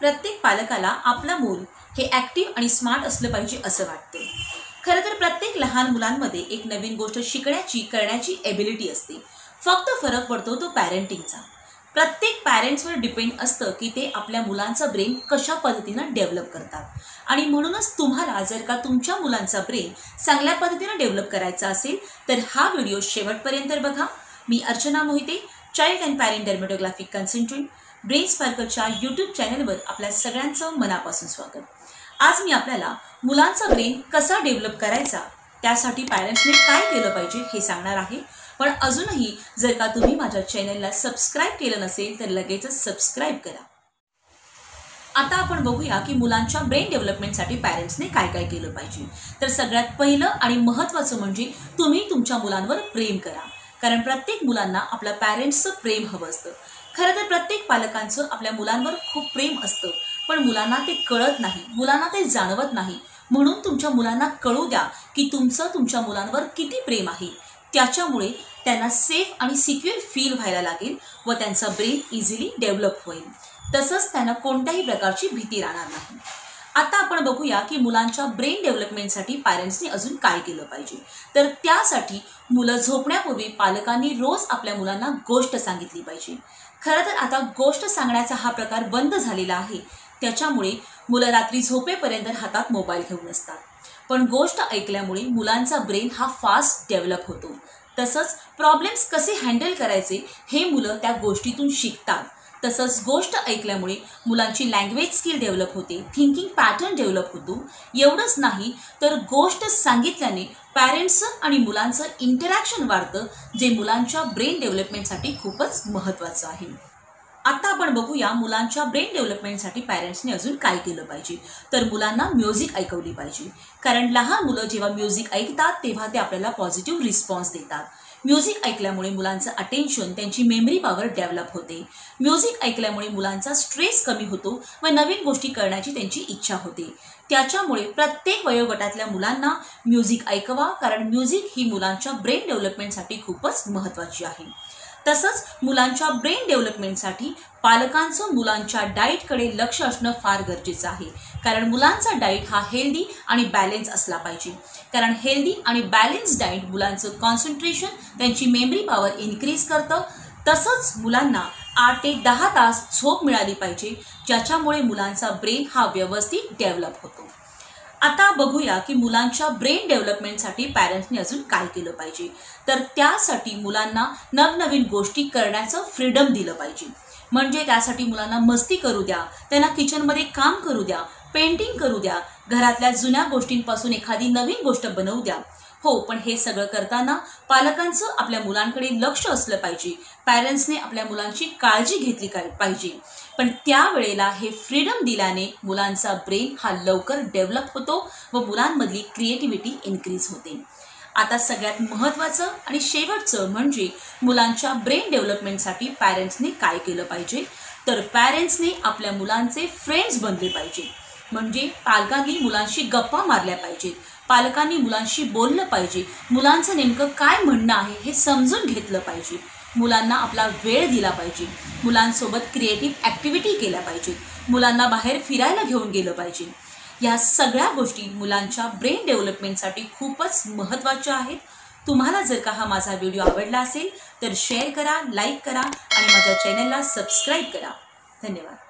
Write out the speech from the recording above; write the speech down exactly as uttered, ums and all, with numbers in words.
प्रत्येक पालकाला आपला मूल हे ॲक्टिव्ह आणि स्मार्ट असलं पाहिजे असं वाटतं। खरं तर प्रत्येक लहान मुलांमध्ये एक नवीन गोष्ट शिकण्याची करण्याची एबिलिटी असते। फक्त फरक पडतो तो पॅरेंटिंगचा। प्रत्येक पॅरेंट्सवर डिपेंड असतं की ते आपल्या मुलांचा ब्रेन कशा पद्धतीनं डेव्हलप करतात। आणि म्हणूनच तुम्हाला जर का तुमच्या मुलांचा ब्रेन चांगल्या पद्धतीनं डेव्हलप करायचा असेल तर हा व्हिडिओ शेवटपर्यंत बघा। मी Archana Mohite, child and parent dermatographic consultant, brain स्पार्कलच्या यूट्यूब चॅनलवर आपल्या सगळ्यांचं मनापासून स्वागत। आज मी आपल्याला मुलांचा ब्रेन कसा डेव्हलप करायचा त्यासाठी पॅरेंट्सने काय केलं पाहिजे हे सांगणार आहे। पण अजूनही जर का तुम्ही माझ्या चॅनलला सबस्क्राइब केलं नसेल तर लगेचच सबस्क्राइब करा। आता आपण बघूया की मुलांच्या ब्रेन डेव्हलपमेंटसाठी पॅरेंट्सने काय काय केलं पाहिजे। तर सगळ्यात पहिलं आणि महत्त्वाचं म्हणजे तुम्ही तुमच्या मुलांवर प्रेम करा, कारण प्रत्येक मुलांना आपल्या पॅरेंट्सचं प्रेम हवं असतं। खरं तर प्रत्येक पालकांचं आपल्या मुलांवर खूप प्रेम असतं, पण मुलांना ते कळत नाही, मुलांना ते जाणवत नाही। म्हणून तुमच्या मुलांना कळू द्या की तुमचं तुमच्या मुलांवर किती प्रेम आहे। त्याच्यामुळे त्यांना सेफ आणि सिक्युअर फील व्हायला लागेल व त्यांचा ब्रेन इझिली डेव्हलप होईल। तसंच त्यांना कोणत्याही प्रकारची भीती राहणार नाही। आता आपण बघूया की मुलांच्या ब्रेन डेव्हलपमेंटसाठी पॅरेंट्सनी अजून काय केलं पाहिजे। तर त्यासाठी मुलं झोपण्यापूर्वी पालकांनी रोज आपल्या मुलांना गोष्ट सांगितली पाहिजे। खरं तर आता गोष्ट सांगण्याचा हा प्रकार बंद झालेला आहे, त्याच्यामुळे मुलं रात्री झोपेपर्यंत हातात मोबाईल घेऊन असतात। पण गोष्ट ऐकल्यामुळे मुलांचा ब्रेन हा फास्ट डेव्हलप होतो। तसंच प्रॉब्लेम्स कसे हँडल करायचे हे मुलं त्या गोष्टीतून शिकतात। तसंच गोष्ट ऐकल्यामुळे मुलांची लँग्वेज स्किल डेव्हलप होते, थिंकिंग पॅटर्न डेव्हलप होतो। एवढंच नाही तर गोष्ट सांगितल्याने पॅरेंट्सचं आणि मुलांचं इंटरॅक्शन वाढतं, जे मुलांच्या ब्रेन डेव्हलपमेंटसाठी खूपच महत्त्वाचं आहे। आता आपण बघूया मुलांच्या ब्रेन डेव्हलपमेंटसाठी पॅरेंट्सने अजून काय केलं पाहिजे। तर मुलांना म्युझिक ऐकवली पाहिजे, कारण लहान मुलं जेव्हा म्युझिक ऐकतात तेव्हा ते आपल्याला पॉझिटिव्ह रिस्पॉन्स देतात। म्युझिक ऐकल्यामुळे मुलांचं अटेन्शन, त्यांची मेमरी पॉवर डेव्हलप होते। म्युझिक ऐकल्यामुळे मुलांचा स्ट्रेस कमी होतो व नवीन गोष्टी करण्याची त्यांची इच्छा होते। त्याच्यामुळे प्रत्येक वयोगटातल्या मुलांना म्युझिक ऐकवा, कारण म्युझिक ही मुलांच्या ब्रेन डेव्हलपमेंटसाठी खूपच महत्त्वाची आहे। तसंच मुलांच्या ब्रेन डेव्हलपमेंटसाठी पालकांचं मुलांच्या डाएटकडे लक्ष असणं फार गरजेचं आहे, कारण मुलांचा डाएट हा हेल्दी आणि बॅलन्स असला पाहिजे। कारण हेल्दी आणि बॅलन्स डाएट मुलांचं कॉन्सन्ट्रेशन, त्यांची मेमरी पॉवर इन्क्रीज करतं। तसंच मुलांना आठ ते दहा तास झोप मिळाली पाहिजे, ज्याच्यामुळे मुलांचा ब्रेन हा व्यवस्थित डेव्हलप होतो। आता बघूया की मुलांच्या ब्रेन डेव्हलपमेंटसाठी पॅरेंट्सने अजून काय केलं पाहिजे। तर त्यासाठी मुलांना नवनवीन गोष्टी करण्याचं फ्रीडम दिलं पाहिजे। म्हणजे त्यासाठी मुलांना मस्ती करू द्या, त्यांना किचनमध्ये काम करू द्या, पेंटिंग करू द्या, घरातल्या जुन्या गोष्टींपासून एखादी नवीन गोष्ट बनवू द्या। हो, पण हे सगळं करताना पालकांचं आपल्या मुलांकडे लक्ष असलं पाहिजे, पॅरेंट्सने आपल्या मुलांची काळजी घेतली पाहिजे। पण त्यावेळेला हे फ्रीडम दिल्याने मुलांचा ब्रेन हा लवकर डेव्हलप होतो व मुलांमधली क्रिएटिव्हिटी इन्क्रीज होते। आता सगळ्यात महत्त्वाचं आणि शेवटचं म्हणजे मुलांच्या ब्रेन डेव्हलपमेंटसाठी पॅरेंट्सने काय केलं पाहिजे। तर पॅरेंट्सने आपल्या मुलांचे फ्रेंड्स बनले पाहिजे। म्हणजे पालकांनी मुलांशी गप्पा मारल्या पाहिजेत, पालकांनी मुलांशी बोललं पाहिजे, मुलांचं नेमकं काय म्हणणं आहे हे समजून घेतलं पाहिजे, मुलांना आपला वेळ दिला पाहिजे, मुलांसोबत क्रिएटिव्ह ॲक्टिव्हिटी केल्या पाहिजेत, मुलांना बाहेर फिरायला घेऊन गेलं पाहिजे। या सगळ्या गोष्टी मुलांच्या ब्रेन डेव्हलपमेंटसाठी खूपच महत्त्वाच्या आहेत। तुम्हाला जर का हा माझा व्हिडिओ आवडला असेल तर शेअर करा, लाईक करा आणि माझ्या चॅनलला सबस्क्राईब करा। धन्यवाद।